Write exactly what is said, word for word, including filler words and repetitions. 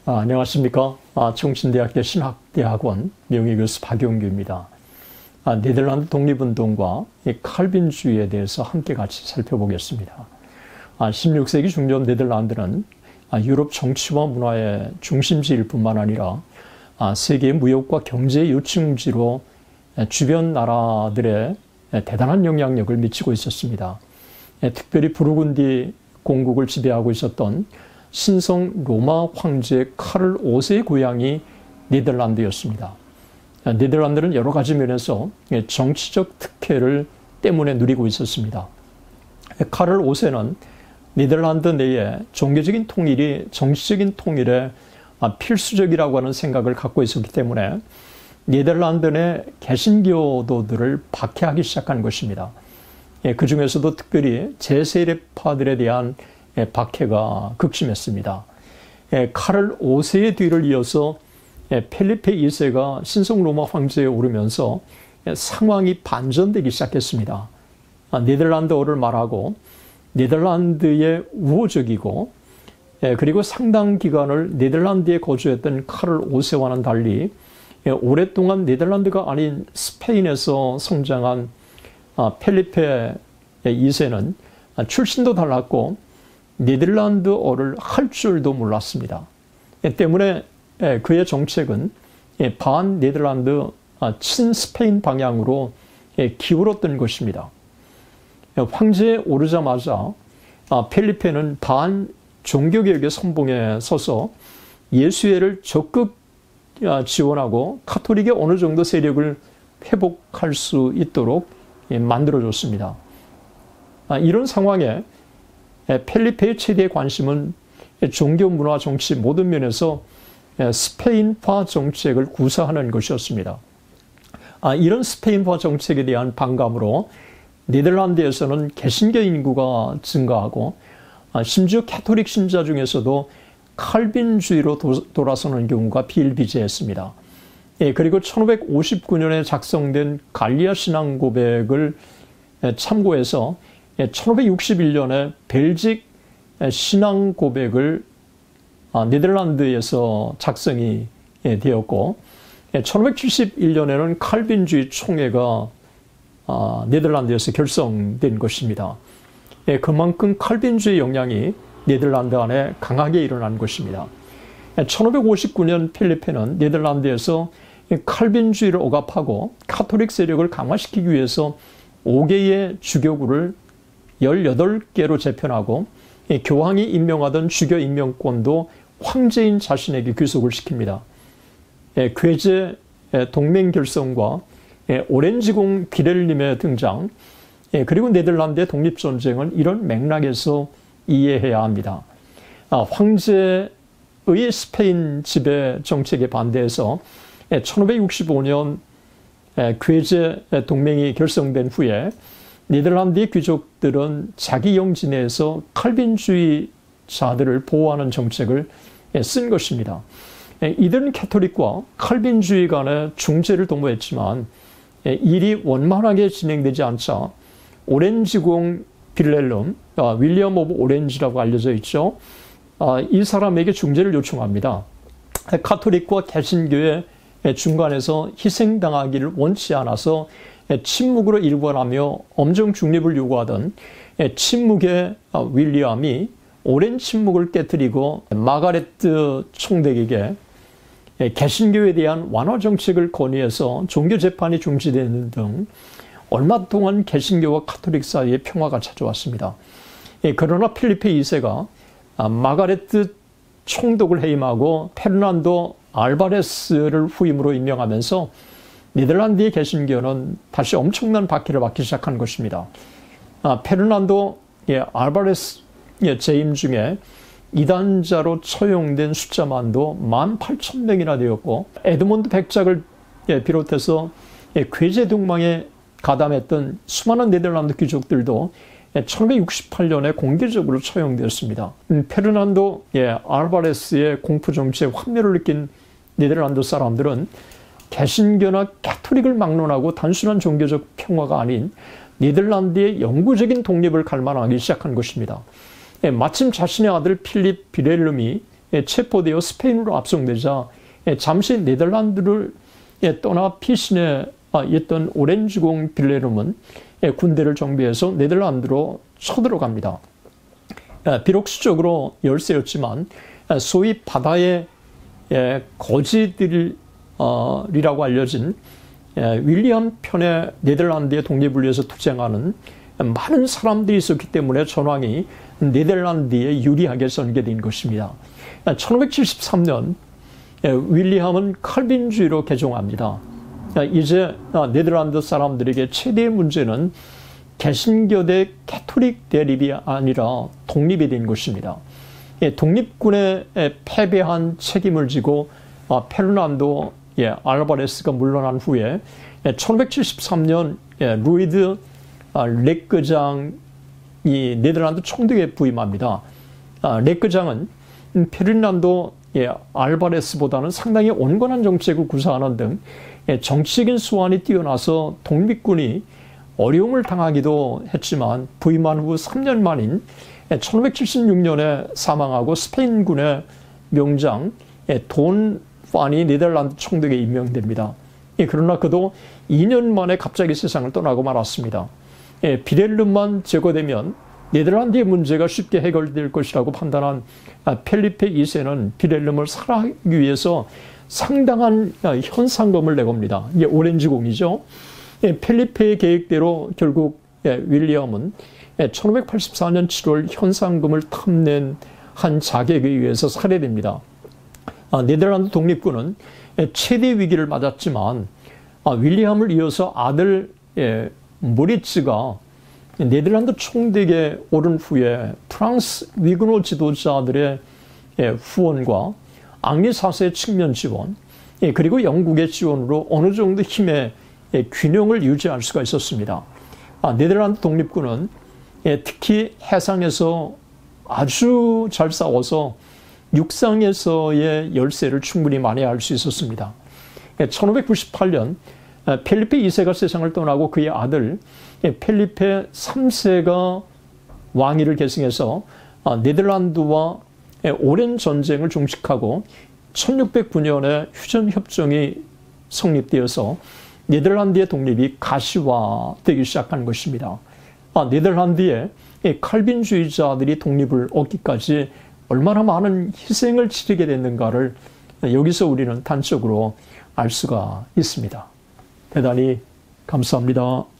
아, 안녕하십니까. 아, 청신대학교 신학대학원 명예교수 박용규입니다. 아, 네덜란드 독립운동과 이 칼빈주의에 대해서 함께 같이 살펴보겠습니다. 아, 십육 세기 중전 네덜란드는 아, 유럽 정치와 문화의 중심지일 뿐만 아니라 아, 세계 무역과 경제 요충지로 주변 나라들의 대단한 영향력을 미치고 있었습니다. 특별히 부르군디 공국을 지배하고 있었던 신성 로마 황제 카를 오 세의 고향이 네덜란드였습니다. 네덜란드는 여러 가지 면에서 정치적 특혜를 때문에 누리고 있었습니다. 카를 오 세는 네덜란드 내에 종교적인 통일이 정치적인 통일에 필수적이라고 하는 생각을 갖고 있었기 때문에 네덜란드 내 개신교도들을 박해하기 시작한 것입니다. 그 중에서도 특별히 제세례파들에 대한 박해가 극심했습니다. 카를 오 세의 뒤를 이어서 펠리페 이 세가 신성 로마 황제에 오르면서 상황이 반전되기 시작했습니다. 네덜란드어를 말하고 네덜란드의 우호적이고 그리고 상당 기간을 네덜란드에 거주했던 카를 오 세와는 달리 오랫동안 네덜란드가 아닌 스페인에서 성장한 펠리페 이 세는 출신도 달랐고 네덜란드어를 할 줄도 몰랐습니다. 때문에 그의 정책은 반 네덜란드, 친 스페인 방향으로 기울었던 것입니다. 황제에 오르자마자 펠리페는 반 종교개혁의 선봉에 서서 예수회를 적극 지원하고 카톨릭의 어느 정도 세력을 회복할 수 있도록 만들어줬습니다. 이런 상황에 펠리페의 최대의 관심은 종교, 문화, 정치 모든 면에서 스페인파 정책을 구사하는 것이었습니다. 이런 스페인파 정책에 대한 반감으로 네덜란드에서는 개신교 인구가 증가하고 심지어 캐톨릭 신자 중에서도 칼빈주의로 돌아서는 경우가 비일비재했습니다. 그리고 천오백오십구 년에 작성된 갈리아 신앙 고백을 참고해서 천오백육십일 년에 벨직 신앙 고백을 네덜란드에서 작성이 되었고 천오백칠십일 년에는 칼빈주의 총회가 네덜란드에서 결성된 것입니다. 그만큼 칼빈주의 영향이 네덜란드 안에 강하게 일어난 것입니다. 천오백오십구 년 펠리페는 네덜란드에서 칼빈주의를 억압하고 카톨릭 세력을 강화시키기 위해서 오 개의 주교구를 열여덟 개로 재편하고 교황이 임명하던 주교 임명권도 황제인 자신에게 귀속을 시킵니다. 괴제 동맹 결성과 오렌지공 비렐림의 등장, 그리고 네덜란드의 독립전쟁은 이런 맥락에서 이해해야 합니다. 황제의 스페인 지배 정책에 반대해서 천오백육십오 년 괴제 동맹이 결성된 후에 네덜란드의 귀족들은 자기 영지 내에서 칼빈주의자들을 보호하는 정책을 쓴 것입니다. 이들은 캐톨릭과 칼빈주의 간의 중재를 도모했지만 일이 원만하게 진행되지 않자 오렌지공 빌렐름, 윌리엄 오브 오렌지라고 알려져 있죠. 이 사람에게 중재를 요청합니다. 카톨릭과 개신교의 중간에서 희생당하기를 원치 않아서 침묵으로 일관하며 엄정 중립을 요구하던 침묵의 윌리엄이 오랜 침묵을 깨뜨리고 마가레트 총독에게 개신교에 대한 완화 정책을 건의해서 종교 재판이 중지되는 등 얼마 동안 개신교와 카톨릭 사이에 평화가 찾아왔습니다. 그러나 필리페 이 세가 마가레트 총독을 해임하고 페르난도 알바레스를 후임으로 임명하면서 네덜란드의 개신교는 다시 엄청난 박해를 받기 시작한 것입니다. 페르난도 알바레스 재임 중에 이단자로 처형된 숫자만도 만 팔천 명이나 되었고 에드몬드 백작을 비롯해서 괴제 동망에 가담했던 수많은 네덜란드 귀족들도 천오백육십팔 년에 공개적으로 처형되었습니다. 페르난도 알바레스의 공포 정치에 환멸을 느낀 네덜란드 사람들은 개신교나 캐톨릭을 막론하고 단순한 종교적 평화가 아닌 네덜란드의 영구적인 독립을 갈망하기 시작한 것입니다. 마침 자신의 아들 필립 비렐름이 체포되어 스페인으로 압송되자 잠시 네덜란드를 떠나 피신해 있던 오렌지공 빌레름은 군대를 정비해서 네덜란드로 쳐들어갑니다. 비록 수적으로 열세였지만 소위 바다의 거지들이라고 알려진 윌리엄 편의 네덜란드의 독립을 위해서 투쟁하는 많은 사람들이 있었기 때문에 전황이 네덜란드에 유리하게 전개된 것입니다. 천오백칠십삼 년 윌리엄은 칼빈주의로 개종합니다. 이제 네덜란드 사람들에게 최대의 문제는 개신교 대 캐톨릭 대립이 아니라 독립이 된 것입니다. 독립군에 패배한 책임을 지고 페르난도 알바레스가 물러난 후에 천오백칠십삼 년 루이드 렉거장이 네덜란드 총독에 부임합니다. 렉거장은 페르난도 알바레스보다는 상당히 온건한 정책을 구사하는 등 정치적인 수완이 뛰어나서 독립군이 어려움을 당하기도 했지만 부임한 후 삼 년 만인 천오백칠십육 년에 사망하고 스페인군의 명장 돈 파니 네덜란드 총독에 임명됩니다. 그러나 그도 이 년 만에 갑자기 세상을 떠나고 말았습니다. 비렐름만 제거되면 네덜란드의 문제가 쉽게 해결될 것이라고 판단한 펠리페 이 세는 비렐름을 살아가기 위해서 상당한 현상금을 내겁니다. 이게 오렌지공이죠. 펠리페의 계획대로 결국 윌리엄은 천오백팔십사 년 칠월 현상금을 탐낸 한 자객에 의해서 살해됩니다. 네덜란드 독립군은 최대 위기를 맞았지만 윌리엄을 이어서 아들 모리츠가 네덜란드 총독에 오른 후에 프랑스 위그노 지도자들의 후원과 앙리 사세의 측면 지원, 그리고 영국의 지원으로 어느 정도 힘의 균형을 유지할 수가 있었습니다. 네덜란드 독립군은 특히 해상에서 아주 잘 싸워서 육상에서의 열세를 충분히 만회할 수 있었습니다. 천오백구십팔 년 펠리페 이 세가 세상을 떠나고 그의 아들 펠리페 삼 세가 왕위를 계승해서 네덜란드와 오랜 전쟁을 종식하고 천육백구 년에 휴전협정이 성립되어서 네덜란드의 독립이 가시화되기 시작한 것입니다. 네덜란드의 칼빈주의자들이 독립을 얻기까지 얼마나 많은 희생을 치르게 됐는가를 여기서 우리는 단적으로 알 수가 있습니다. 대단히 감사합니다.